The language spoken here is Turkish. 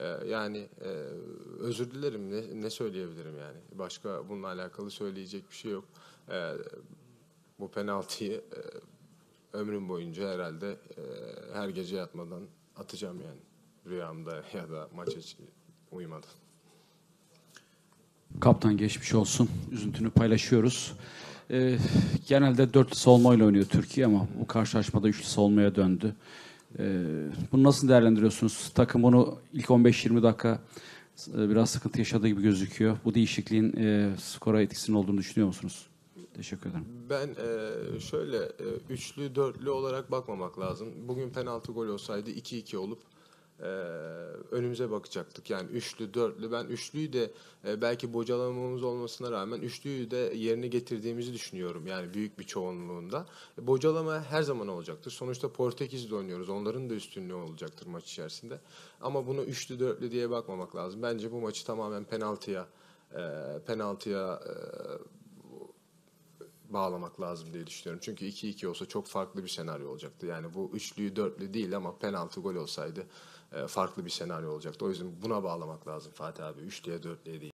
Yani özür dilerim, ne söyleyebilirim yani. Başka bununla alakalı söyleyecek bir şey yok. E, Bu penaltıyı ömrüm boyunca herhalde her gece yatmadan atacağım yani. Rüyamda ya da maça uyumadan. Kaptan geçmiş olsun. Üzüntünü paylaşıyoruz. Genelde dörtlü savunmayla oynuyor Türkiye ama bu karşılaşmada üçlü savunmaya döndü. Bunu nasıl değerlendiriyorsunuz? Takım bunu ilk 15-20 dakika biraz sıkıntı yaşadığı gibi gözüküyor. Bu değişikliğin skora etkisinin olduğunu düşünüyor musunuz? Teşekkür ederim. Ben şöyle üçlü dörtlü olarak bakmamak lazım. Bugün penaltı gol olsaydı 2-2 olup e, önümüze bakacaktık. Yani üçlü dörtlü, ben üçlüyü de belki bocalamamız olmasına rağmen üçlüyü de yerine getirdiğimizi düşünüyorum. Yani büyük bir çoğunluğunda. Bocalama her zaman olacaktır. Sonuçta Portekiz'de oynuyoruz. Onların da üstünlüğü olacaktır maç içerisinde. Ama bunu üçlü dörtlü diye bakmamak lazım. Bence bu maçı tamamen penaltıya bağlamak lazım diye düşünüyorum. Çünkü 2-2 olsa çok farklı bir senaryo olacaktı. Yani bu üçlüyü dörtlü değil ama penaltı gol olsaydı farklı bir senaryo olacaktı. O yüzden buna bağlamak lazım Fatih abi. Üçlüye dörtlüye değil.